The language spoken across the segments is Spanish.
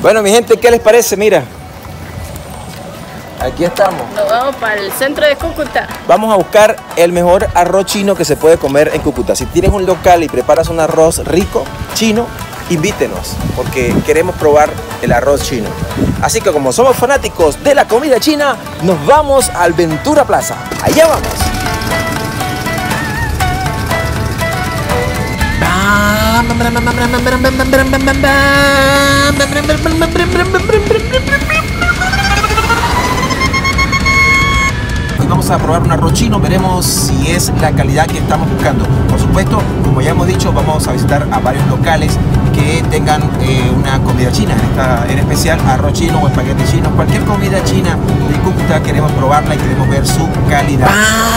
Bueno, mi gente, ¿qué les parece? Mira, aquí estamos. Nos vamos para el centro de Cúcuta. Vamos a buscar el mejor arroz chino que se puede comer en Cúcuta. Si tienes un local y preparas un arroz rico, chino, invítenos, porque queremos probar el arroz chino. Así que como somos fanáticos de la comida china, nos vamos al Ventura Plaza. Allá vamos. Vamos a probar un arroz chino, veremos si es la calidad que estamos buscando. Por supuesto, como ya hemos dicho, vamos a visitar a varios locales que tengan una comida china, en especial arroz chino o espagueti chino, cualquier comida china de Cúcuta queremos probarla y queremos ver su calidad.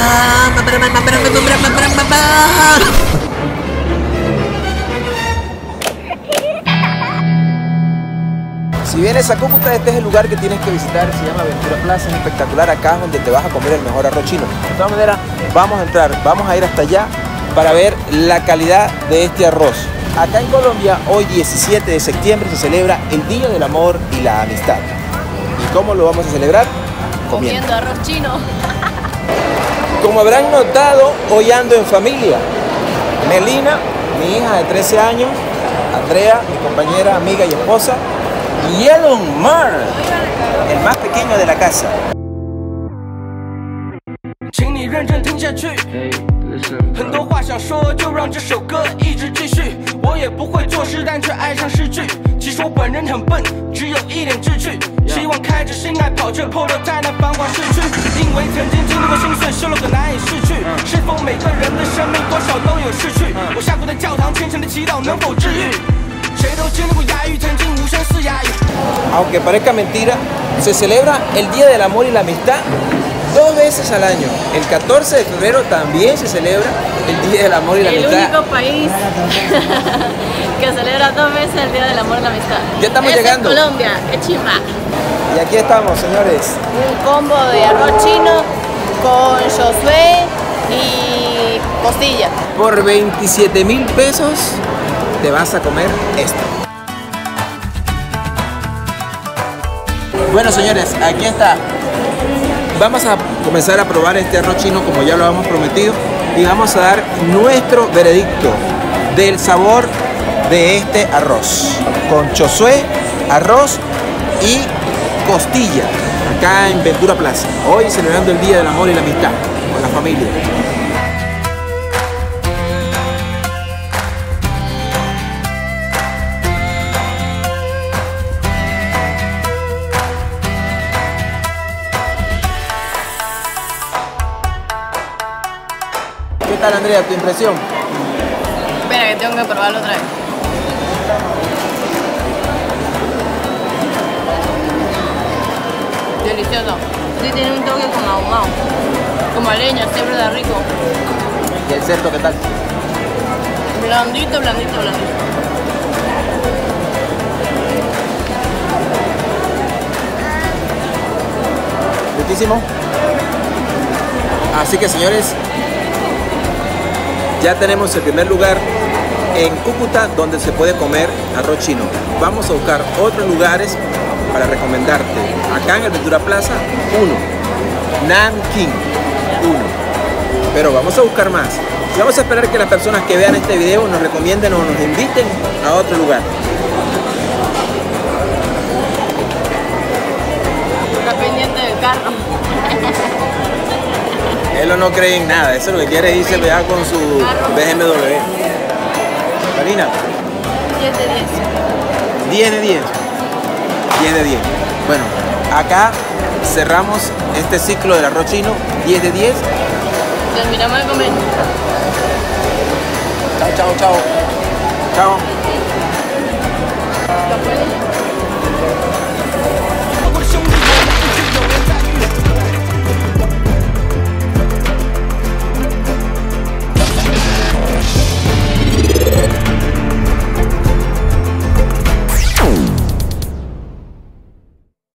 Si vienes a Cúcuta, este es el lugar que tienes que visitar, se llama Ventura Plaza, es espectacular, acá es donde te vas a comer el mejor arroz chino. De todas maneras, vamos a entrar, vamos a ir hasta allá para ver la calidad de este arroz. Acá en Colombia, hoy 17 de septiembre, se celebra el Día del Amor y la Amistad. ¿Y cómo lo vamos a celebrar? Comiendo arroz chino. Como habrán notado, hoy ando en familia. Melina, mi hija de 13 años, Andrea, mi compañera, amiga y esposa, y Elon Mar, el más pequeño de la casa. 请你认真听下去，很多话想说，就让这首歌一直继续。我也不会作诗，但却爱上诗句。其实我本人很笨，只有一点志趣，希望开着心爱跑，却破落在那繁华市区。因为曾经经历过心碎，失落可难以逝去。是否每个人的生命多少都有逝去？我下跪在教堂，虔诚的祈祷能否治愈？ Aunque parezca mentira, se celebra el Día del Amor y la Amistad 2 veces al año. El 14 de febrero también se celebra el Día del Amor y la Amistad. El único país que celebra 2 veces el Día del Amor y la Amistad. Ya estamos llegando. Es Colombia, qué chimba. Y aquí estamos, señores. Un combo de arroz chino con chosué y costilla. Por 27.000 pesos te vas a comer esto. Bueno, señores, aquí está. Vamos a comenzar a probar este arroz chino como ya lo hemos prometido y vamos a dar nuestro veredicto del sabor de este arroz con chosué, arroz y costilla acá en Ventura Plaza. Hoy celebrando el Día del Amor y la Amistad con la familia. ¿Qué tal, Andrea, tu impresión? Espera, que tengo que probarlo otra vez. Delicioso. Sí, tiene un toque como ahumado. Como a leña, siempre da rico. ¿Y el cerdo qué tal? Blandito, blandito, blandito. Riquísimo. Así que, señores, ya tenemos el primer lugar en Cúcuta donde se puede comer arroz chino. Vamos a buscar otros lugares para recomendarte. Acá en el Ventura Plaza, 1. Nanking, 1. Pero vamos a buscar más. Y vamos a esperar que las personas que vean este video nos recomienden o nos inviten a otro lugar. Está pendiente del carro. Él no cree en nada, eso es lo que quiere irse pegar con su BMW. Karina. 10 de 10. 10 de 10. 10 de 10. Bueno, acá cerramos este ciclo del arroz chino. 10 de 10. Terminamos de comer. Chao, chao, chao. Chao. Está bueno.